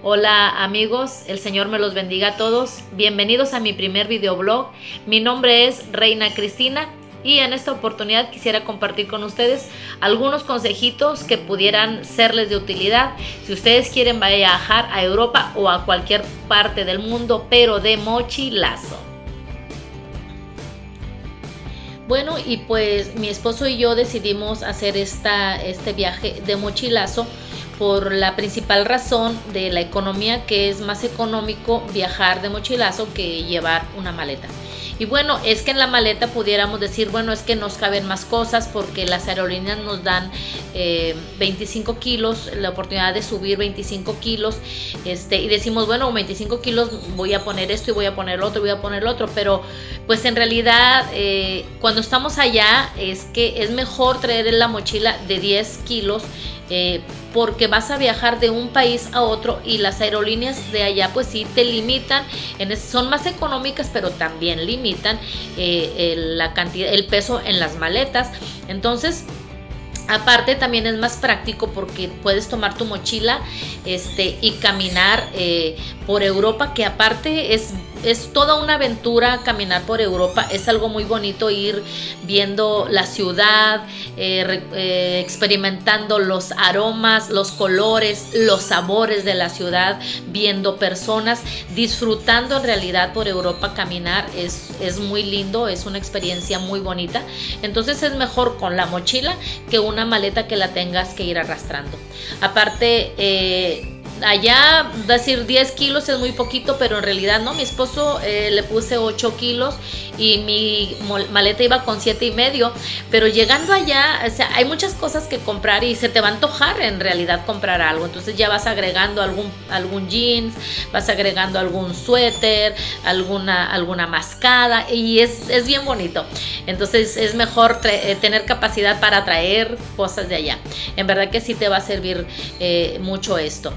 Hola amigos, el Señor me los bendiga a todos. Bienvenidos a mi primer videoblog. Mi nombre es Reina Cristina y en esta oportunidad quisiera compartir con ustedes algunos consejitos que pudieran serles de utilidad si ustedes quieren viajar a Europa o a cualquier parte del mundo, pero de mochilazo. Bueno, y pues mi esposo y yo decidimos hacer este viaje de mochilazo por la principal razón de la economía, que es más económico viajar de mochilazo que llevar una maleta. Y bueno, es que en la maleta pudiéramos decir, bueno, es que nos caben más cosas porque las aerolíneas nos dan 25 kilos, la oportunidad de subir 25 kilos, y decimos, bueno, 25 kilos voy a poner esto y voy a poner lo otro, voy a poner lo otro, pero pues en realidad cuando estamos allá es que es mejor traer en la mochila de 10 kilos, porque vas a viajar de un país a otro y las aerolíneas de allá pues sí te limitan, son más económicas pero también limitan la cantidad, el peso en las maletas. Entonces aparte también es más práctico porque puedes tomar tu mochila y caminar por Europa, que aparte es toda una aventura caminar por Europa. Es algo muy bonito ir viendo la ciudad, experimentando los aromas, los colores, los sabores de la ciudad, viendo personas, disfrutando en realidad por Europa. Caminar es muy lindo, es una experiencia muy bonita. Entonces es mejor con la mochila que una maleta que la tengas que ir arrastrando. Aparte, allá decir 10 kilos es muy poquito, pero en realidad no. Mi esposo le puse 8 kilos y mi maleta iba con 7,5, pero llegando allá, o sea, hay muchas cosas que comprar y se te va a antojar en realidad comprar algo. Entonces ya vas agregando algún jeans, vas agregando algún suéter, alguna mascada, y es bien bonito. Entonces es mejor tener capacidad para traer cosas de allá. En verdad que sí te va a servir mucho esto.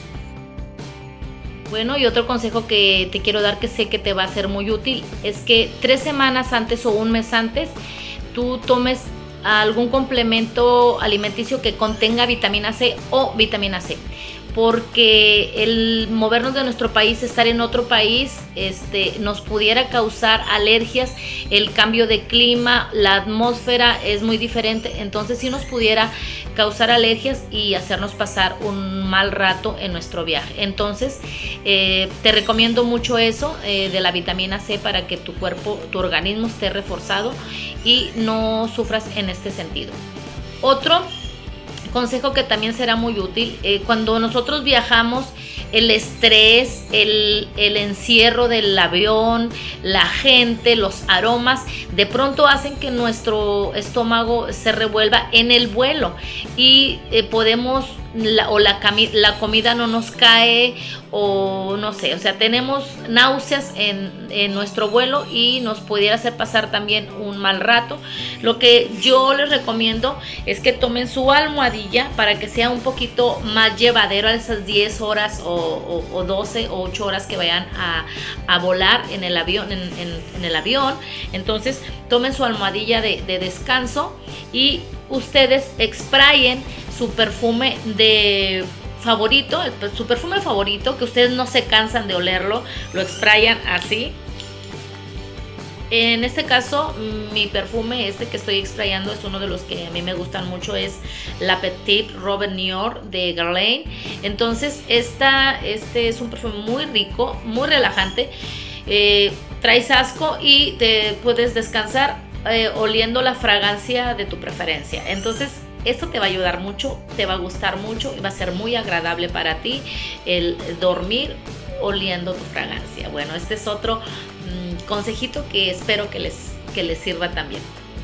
Bueno, y otro consejo que te quiero dar, que sé que te va a ser muy útil, es que 3 semanas antes o un mes antes tú tomes algún complemento alimenticio que contenga vitamina C o vitamina C, porque el movernos de nuestro país, estar en otro país, nos pudiera causar alergias. El cambio de clima, la atmósfera es muy diferente, entonces sí nos pudiera causar alergias y hacernos pasar un mal rato en nuestro viaje. Entonces te recomiendo mucho eso de la vitamina C, para que tu cuerpo, tu organismo esté reforzado y no sufras en este sentido. Otro consejo que también será muy útil, cuando nosotros viajamos, el estrés, el encierro del avión, la gente, los aromas, de pronto hacen que nuestro estómago se revuelva en el vuelo y podemos, la comida no nos cae, o no sé, o sea, tenemos náuseas en nuestro vuelo y nos pudiera hacer pasar también un mal rato. Lo que yo les recomiendo es que tomen su almohadilla para que sea un poquito más llevadero a esas 10 horas o 12 o 8 horas que vayan a volar en el avión, en el avión. Entonces tomen su almohadilla de descanso y ustedes exprayen su perfume favorito, su perfume favorito, que ustedes no se cansan de olerlo, lo exprayan así. En este caso, mi perfume que estoy extrayendo es uno de los que a mí me gustan mucho, es La Petite Robe Nior de Guerlain. Entonces este es un perfume muy rico, muy relajante, traes asco y te puedes descansar oliendo la fragancia de tu preferencia. Entonces esto te va a ayudar mucho, te va a gustar mucho y va a ser muy agradable para ti el dormir oliendo tu fragancia. Bueno, este es otro consejito que espero que les sirva también.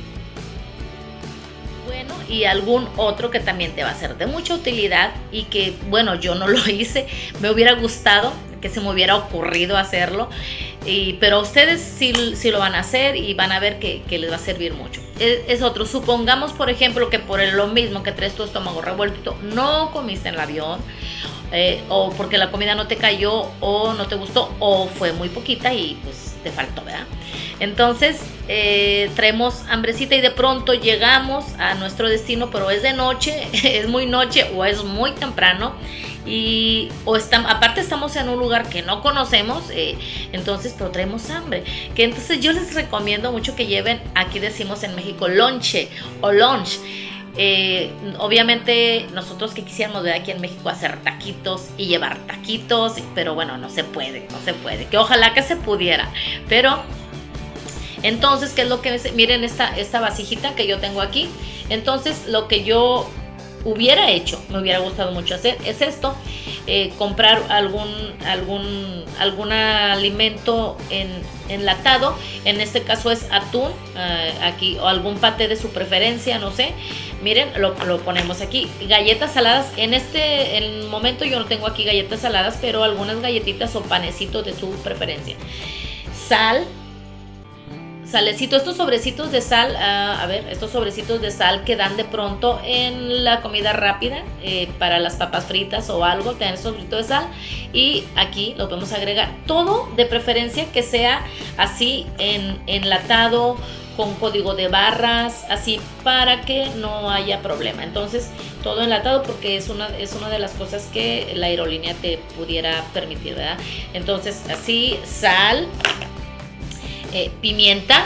Bueno, y algún otro que también te va a ser de mucha utilidad y que, bueno, yo no lo hice, me hubiera gustado que se me hubiera ocurrido hacerlo, pero ustedes sí lo van a hacer y van a ver que les va a servir mucho. Es otro, supongamos por ejemplo que por lo mismo que traes tu estómago revuelto, no comiste en el avión, o porque la comida no te cayó o no te gustó o fue muy poquita y pues te faltó, ¿verdad? Entonces traemos hambrecita y de pronto llegamos a nuestro destino, pero es de noche, es muy noche o es muy temprano y aparte estamos en un lugar que no conocemos, entonces pero traemos hambre, que entonces yo les recomiendo mucho que lleven, aquí decimos en México lonche o lunch. Obviamente nosotros que quisiéramos ver aquí en México hacer taquitos y llevar taquitos, pero bueno, no se puede, que ojalá que se pudiera, pero entonces, ¿qué es lo que miren esta vasijita que yo tengo aquí? Entonces, lo que yo hubiera hecho, me hubiera gustado mucho hacer, es esto, comprar algún alimento enlatado, en este caso es atún, aquí, o algún paté de su preferencia, no sé, miren, lo ponemos aquí. Galletas saladas, en el momento yo no tengo aquí galletas saladas, pero algunas galletitas o panecitos de su preferencia. Sal, salecito, estos sobrecitos de sal, estos sobrecitos de sal que dan de pronto en la comida rápida, para las papas fritas o algo, te dan estos sobrecitos de sal, y aquí los vamos a agregar, todo de preferencia que sea así enlatado, con código de barras, así para que no haya problema. Entonces todo enlatado, porque es una de las cosas que la aerolínea te pudiera permitir, ¿verdad? Entonces así, sal, pimienta,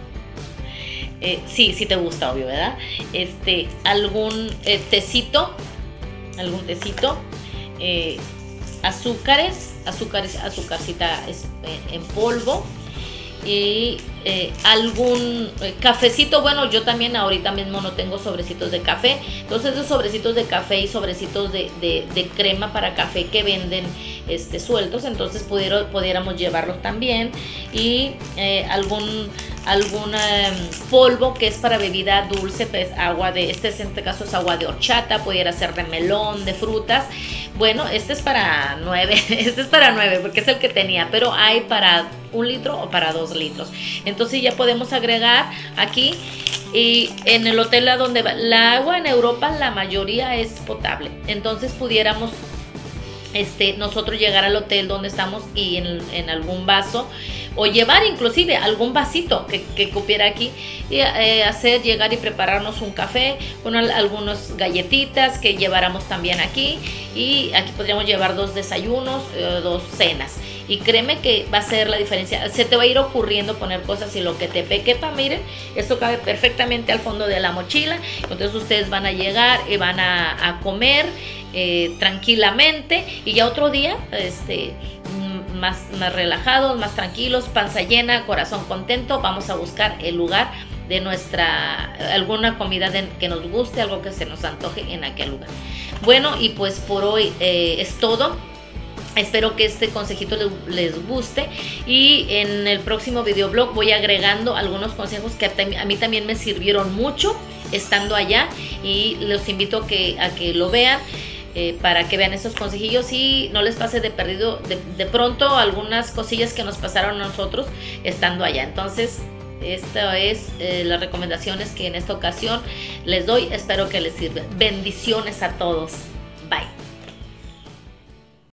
sí te gusta, obvio, ¿verdad? Algún tecito, azúcarcita en polvo, y algún cafecito. Bueno, yo también ahorita mismo no tengo sobrecitos de café, entonces esos sobrecitos de café y sobrecitos de crema para café que venden sueltos, entonces pudiéramos llevarlos también, y algún polvo que es para bebida dulce, pues agua en este caso es agua de horchata, pudiera ser de melón, de frutas. Bueno, este es para 9 porque es el que tenía, pero hay para 1 litro o para 2 litros. Entonces ya podemos agregar aquí, y en el hotel a donde va, la agua en Europa la mayoría es potable, entonces pudiéramos nosotros llegar al hotel donde estamos y en algún vaso, o llevar inclusive algún vasito que cupiera aquí, y llegar y prepararnos un café, algunas galletitas que lleváramos también aquí, y aquí podríamos llevar 2 desayunos, 2 cenas. Y créeme que va a ser la diferencia. Se te va a ir ocurriendo poner cosas y lo que te quepa. Miren, esto cabe perfectamente al fondo de la mochila. Entonces ustedes van a llegar y van a comer tranquilamente, y ya otro día más relajados, más tranquilos, panza llena, corazón contento, vamos a buscar el lugar de alguna comida que nos guste, algo que se nos antoje en aquel lugar. Bueno, y pues por hoy es todo. Espero que este consejito les guste, y en el próximo videoblog voy agregando algunos consejos que a mí también me sirvieron mucho estando allá, y los invito a que lo vean, para que vean estos consejillos y no les pase de perdido de pronto algunas cosillas que nos pasaron a nosotros estando allá. Entonces esta es las recomendaciones que en esta ocasión les doy. Espero que les sirva. Bendiciones a todos.